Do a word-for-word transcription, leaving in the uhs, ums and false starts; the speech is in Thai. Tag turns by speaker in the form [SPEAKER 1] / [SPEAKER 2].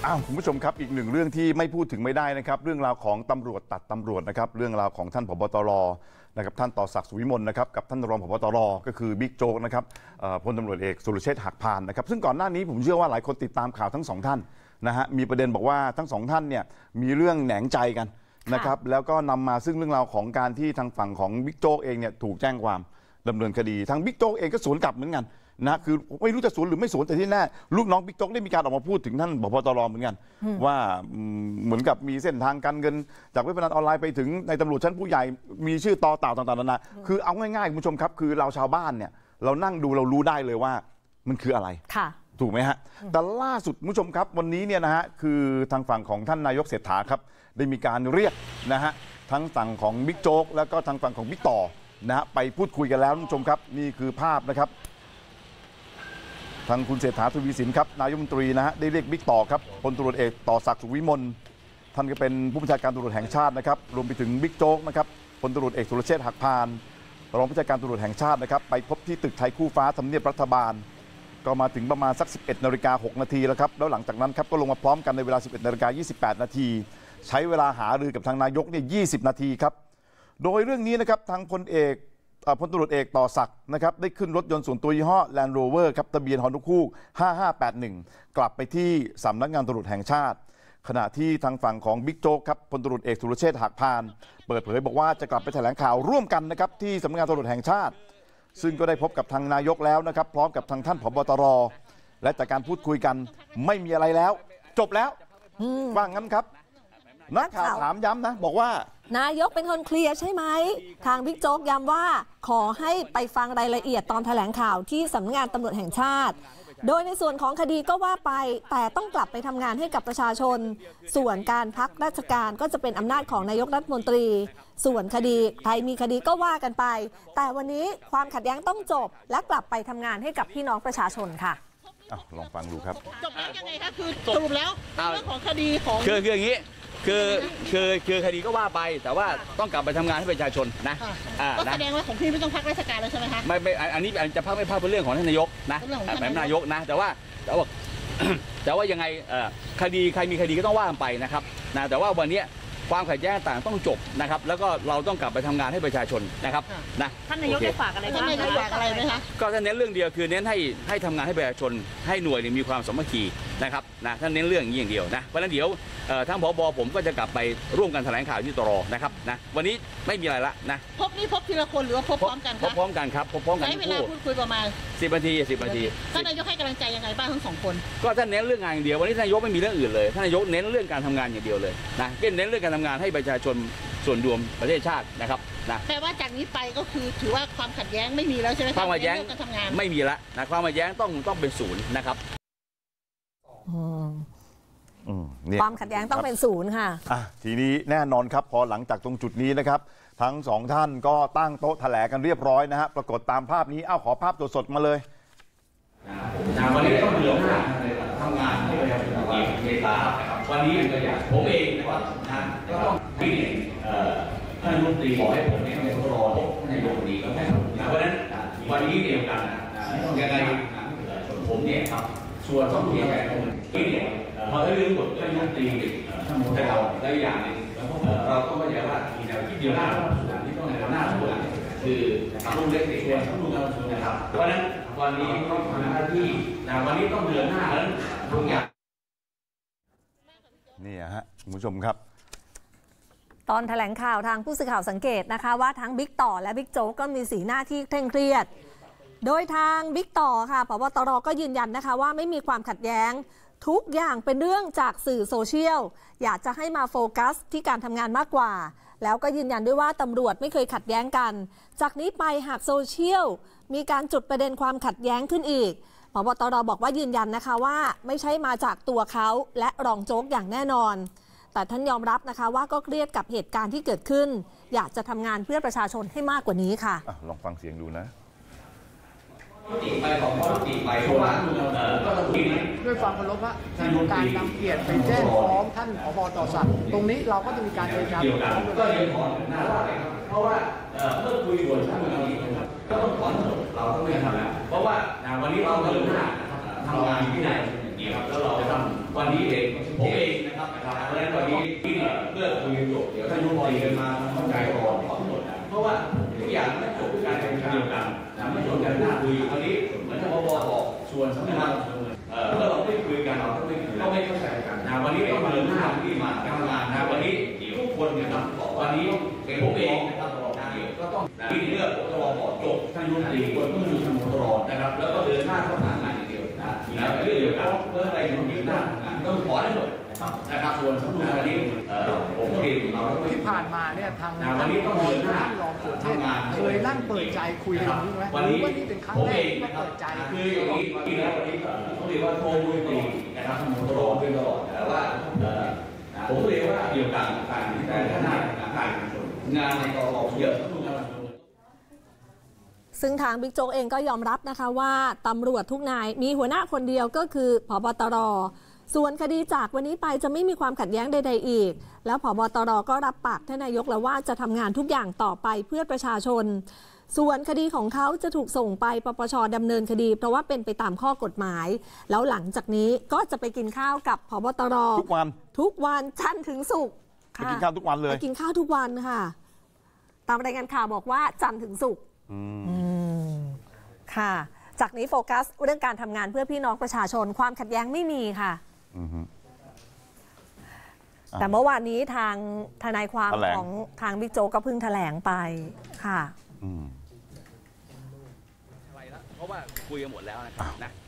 [SPEAKER 1] อ้าวคุณผู้ชมครับอีกหนึ่งเรื่องที่ไม่พูดถึงไม่ได้นะครับเรื่องราวของตำรวจตัดตำรวจนะครับเรื่องราวของท่านผบ.ตร.นะครับท่านต่อศักดิ์สุวิมลนะครับกับท่านรองผบ.ตร.ก็คือบิ๊กโจ๊กนะครับพลตำรวจเอกสุรเชษฐ์หักพานนะครับซึ่งก่อนหน้านี้ผมเชื่อว่าหลายคนติดตามข่าวทั้งสองท่านนะฮะมีประเด็นบอกว่าทั้งสองท่านเนี่ยมีเรื่องแหนงใจกันนะครับแล้วก็นำมาซึ่งเรื่องราวของการที่ทางฝั่งของบิ๊กโจ๊กเองเนี่ยถูกแจ้งความดำเนินคดีทางบิ๊กโจ๊กเองก็สวนกลับเหมือนกันนะคือไม่รู้จะสวนหรือไม่สวนแต่ที่แน่ลูกน้องบิ๊กโจ๊กได้มีการออกมาพูดถึงท่านผบ.ตร.เหมือนกันว่าเหมือนกับมีเส้นทางการเงินจากเว็บพนันออนไลน์ไปถึงในตำรวจชั้นผู้ใหญ่มีชื่อต่อเต่าต่างๆนานาคือเอาง่ายๆคุณผู้ชมครับคือเราชาวบ้านเนี่ยเรานั่งดูเรารู้ได้เลยว่ามันคืออะไรถูกไหมฮะแต่ล่าสุดคุณผู้ชมครับวันนี้เนี่ยนะฮะคือทางฝั่งของท่านนายกเศรษฐาครับได้มีการเรียกนะฮะทั้งฝั่งของบิ๊กโจ๊กแล้วก็ทางฝั่งของบิ๊กต่อนะฮะไปพูดคุยกันแล้วคุณผู้ชมครับนี่คือภาพนะครับทางคุณเศรษฐาทวีสินครับนายกรัฐมนตรีนะฮะได้เรียกบิ๊กต่อครับพลตำรวจเอกต่อศักดิ์สุวิมลท่านก็เป็นผู้บัญชาการตำรวจแห่งชาตินะครับรวมไปถึงบิ๊กโจ๊กนะครับพลตำรวจเอกสุรเชษฐ์หักพานรองผู้บัญชาการตำรวจแห่งชาตินะครับไปพบที่ตึกไทยคู่ฟ้าทำเนียบรัฐบาลก็มาถึงประมาณสักสิบเอ็ดนาฬิกาหกนาทีแล้วครับแล้วหลังจากนั้นครับก็ลงมาพร้อมกันในเวลาสิบเอ็ดนาฬิกายี่สิบแปดนาทีใช้เวลาหารือกับทางนายกเนี่ยยี่สิบนาทีครับโดยเรื่องนี้นะครับทางพลเอกพลตำรวจเอกต่อศักดิ์นะครับได้ขึ้นรถยนต์ส่วนตัวยี่ห้อ Land Rover ครับทะเบียนฮอนคูกห้าห้าแปดหนึ่งกลับไปที่สำนักงานตำรวจแห่งชาติขณะที่ทางฝั่งของบิ๊กโจ๊กครับพลตำรวจเอกสุรเชษฐ์หักพานเปิดเผยบอกว่าจะกลับไปแถลงข่าวร่วมกันนะครับที่สำนักงานตำรวจแห่งชาติซึ่งก็ได้พบกับทางนายกแล้วนะครับพร้อมกับทางท่านผบ.ตร.และจากการพูดคุยกันไม่มีอะไรแล้วจบแล้วว่างั้นครับนักข่าวถามย้ำนะบอกว่าน
[SPEAKER 2] ายกเป็นคนเคลียร์ใช่ไหมทางบิ๊กโจ๊กย้ำว่าขอให้ไปฟังรายละเอียดตอนแถลงข่าวที่สำนักงานตำรวจแห่งชาติโดยในส่วนของคดีก็ว่าไปแต่ต้องกลับไปทำงานให้กับประชาชนส่วนการพักราชการก็จะเป็นอำนาจของนายกรัฐมนตรีส่วนคดีใครมีคดีก็ว่ากันไปแต่วันนี้ความขัดแย้งต้องจบและกลับไปทำงานให้กับพี่น้องประชาชนค่ะ
[SPEAKER 1] ลองฟังดูครับ
[SPEAKER 3] จบแล้วยังไงคะคือสรุปแล้วเรื่องของคดีของ
[SPEAKER 4] คือคืออย่างนี้คือคือคือคดีก็ว่าไปแต่ว่าต้องกลับไปทำงานให้ประชาชนนะ
[SPEAKER 3] ก็แสดงว่าของพี่ไม่ต้องพักราชการแล้วใช่ไหมคะ
[SPEAKER 4] ไม่ไม่อันนี้จะพักไม่พักเป็นเรื่องของท่านนายกนะแบบนายกนะแต่ว่าแต่ว่าแต่ว่ายังไงคดีใครมีคดีก็ต้องว่ากันไปนะครับนะแต่ว่าวันนี้ความขัดแย้งต่างต้องจบนะครับแล้วก็เราต้องกลับไปทำงานให้ประชาชนนะครับนะ
[SPEAKER 3] ท่านนายกได้ฝากอะไรบ้างท่านนายกฝากอะไรไหมคะ
[SPEAKER 4] ก็ท่านเน้นเรื่องเดียวคือเน้นให้ให้ทำงานให้ประชาชนให้หน่วยมีความสามัคคีนะครับนะท่านเน้นเรื่องอย่างเดียวนะเพราะฉะนั้นเดี๋ยวทางผบ.ผมก็จะกลับไปร่วมกันแถลงข่าวที่ตร.นะครับนะวันนี้ไม่มีอะไรละนะ
[SPEAKER 3] พบนี่พบทีละคนหรือว่าพบพร้อมกัน
[SPEAKER 4] พบพร้อมกันครับพบพร้อมกัน
[SPEAKER 3] ใช้เวลาพูดคุยประมาณ
[SPEAKER 4] สิบนาทีสิบนาที
[SPEAKER 3] ท่านนายกให้กำลังใจยังไงบ้างทั้งสองคน
[SPEAKER 4] ก็ท่านเน้นเรื่องงานอย่างเดียววันนี้ท่านนายกไม่มีเรื่องอื่นเลยท่านนายกเน้นเรื่องการทำงานอย่างเดียวเลยนะเน้นเรื่องการทำงานให้ประชาชนส่วนรวมประเทศชาตินะครับนะ
[SPEAKER 3] แปลว่าจากนี้ไปก็คือถือว่าความขัดแย้งไม่มีแล้วใช่ไหม
[SPEAKER 4] ความขัดแย้งไม่มีละนะความขัดแย้งต้องต้องเป็นศูนย์นะครับ
[SPEAKER 2] ความขัดแย้งต้องเป็นศูนย์ค่ะ
[SPEAKER 1] อ่ะทีนี้แน่นอนครับพอหลังจากตรงจุดนี้นะครับทั้งสองท่านก็ตั้งโต๊ะแถลงกันเรียบร้อยนะฮะปรากฏตามภาพนี้เอ้าขอภาพสดๆมาเลย
[SPEAKER 4] วันนี้ต้องเดือดร้อนทำงานให้ประชาชนเมตตาวันนี้ผมเองนะครับก็ต้องที่ท่านรัฐมนตรีบอกให้ผมเนี่ยต้องรอท่านนายกดีก็แค่เพราะฉะนั้นวันนี้เดียวกันยังไงผมเนี่ยครับส่วนต้องเทียบกับผมที่เนี่ยพอได้เรื่องบทท่านรัฐมนตรีแต่เราได้อย่างนึงเราต้องเข้าใจว่ามีแนวคิดเดียวหน้าส่วนที่ต้องในหน้าส่วนคือทำลูกเล็กเด็กส่วนทำลูกเราส่วนนะครับเพราะฉะนั้นวันนี้ต้องทำหน้าที่นะวันนี้ต้องเดินหน้าแล้วทุกอย่าง
[SPEAKER 1] นี่ฮะคุณผู้ชมครับ
[SPEAKER 2] ตอนแถลงข่าวทางผู้สื่อข่าวสังเกตนะคะว่าทั้งบิ๊กต่อและบิ๊กโจ๊กก็มีสีหน้าที่เคร่งเครียดโดยทางบิ๊กต่อค่ะผบ.ตร.ก็ยืนยันนะคะว่าไม่มีความขัดแย้งทุกอย่างเป็นเรื่องจากสื่อโซเชียลอยากจะให้มาโฟกัสที่การทำงานมากกว่าแล้วก็ยืนยันด้วยว่าตำรวจไม่เคยขัดแย้งกันจากนี้ไปหากโซเชียลมีการจุดประเด็นความขัดแย้งขึ้นอีกผบ.ตร.บอกว่ายืนยันนะคะว่าไม่ใช่มาจากตัวเขาและรองโจ๊กอย่างแน่นอนแต่ท่านยอมรับนะคะว่าก็เครียดกับเหตุการณ์ที่เกิดขึ้นอยากจะทำงานเพื่อประชาชนให้มากกว่านี้ค่ะ
[SPEAKER 1] ลองฟังเสียงดูนะ
[SPEAKER 4] ติไปของเขาติไปเพราะว่าก็ต้องติ
[SPEAKER 5] ด้วยความเคารพว่าที่มีการนำเกียรติไปแจ้งฟ้องท่านผบ.ต่อศักดิ์ตรงนี้เราก็จะมีการเจรจา
[SPEAKER 4] ก็ยังถอนหน้าว่าเพราะว่าเมื่อคุยส่วนท่านเราอีกก็ต้องถอนเราต้องไม่ทำแล้วเพราะว่าวันนี้เราเดินหน้าทำงานที่ไหนอย่างเดียวแล้วเราจะทำวันนี้เองผมเองนะครับเพราะฉะนั้นวันนี้ที่เพื่อคุยกันจบเดี๋ยวท่านยุติกันมาเข้าใจก่อนทั้งหมดเพราะว่าทุกอย่างไม่จบด้วยการเป็นเดียวกันไม่จบกันหน้าคุยวันนี้เหมือนที่พบบอกส่วนสำคัญเมื่อเราไม่คุยกันเราก็ไม่ก็ไม่เข้าใจกันนะวันนี้ต้องเดินหน้าที่มาทำงานนะวันนี้ทุกคนเนี่ยครับวันนี้เป็นผมเองนะครับก็ต้องที่เลือกตลอดจบท่านยุติคนต้องอยู่ทำตลอดนะครับแล้วก็เดินหน้าเข้าทางงานอย่างเดียวนะแล้วเรื่องเดียวกันเพื่ออะไรอยู่ที่หน้าต้องขอได้หมดนะครับส่วนสำคัญวันนี้ผมเองเรา
[SPEAKER 5] ที่ผ่านมาเนี่ยทาง
[SPEAKER 4] วันนี้ต้องเดินหน้าร
[SPEAKER 5] องสุเทพเคยนั่งเปิดใจคุยกันนี้ไหม
[SPEAKER 4] วันนี้
[SPEAKER 5] ว่านี่เป็นครั้ง
[SPEAKER 4] ผม
[SPEAKER 5] แร
[SPEAKER 4] เอก ง
[SPEAKER 5] ที่
[SPEAKER 4] นะครับ
[SPEAKER 5] เปิดใจ
[SPEAKER 4] คืออย่างนี้ที่แล้ววันนี้ต้องเรียกว่าโทรคุยตีนะครับตลอดเป็นตลอดแต่ว่าผมเรียกว่าเกี่ยวกับการการพัฒนาการงานในกองเยอะทุกงาน
[SPEAKER 2] ซึ่งทางบิ๊กโจ๊กเองก็ยอมรับนะคะว่าตำรวจทุกนายมีหัวหน้าคนเดียวก็คือผบตรส่วนคดีจากวันนี้ไปจะไม่มีความขัดแย้งใดๆอีกแล้วผบตรก็รับปากท่านนายกแล้วว่าจะทำงานทุกอย่างต่อไปเพื่อประชาชนส่วนคดีของเขาจะถูกส่งไปปปชดำเนินคดีเพราะว่าเป็นไปตามข้อกฎหมายแล้วหลังจากนี้ก็จะไปกินข้าวกับผบตร
[SPEAKER 1] ทุกวัน
[SPEAKER 2] ทุกวันจันทร์ถึงศุกร์
[SPEAKER 1] ไปกินข้าวทุกวันเลย
[SPEAKER 2] ไปกินข้าวทุกวันค่ะตามรายงานข่าวบอกว่าจันทร์ถึงศุกร์ค่ะจากนี้โฟกัสเรื่องการทำงานเพื่อพี่น้องประชาชนความขัดแย้งไม่มีค่ะแต่เมื่อวานนี้ทางทนายความของทางบิ๊กโจ๊กก็เพิ่งแถลงไปค่ะ
[SPEAKER 4] เพราะว่าคุยกันหมดแล้วนะครับนะ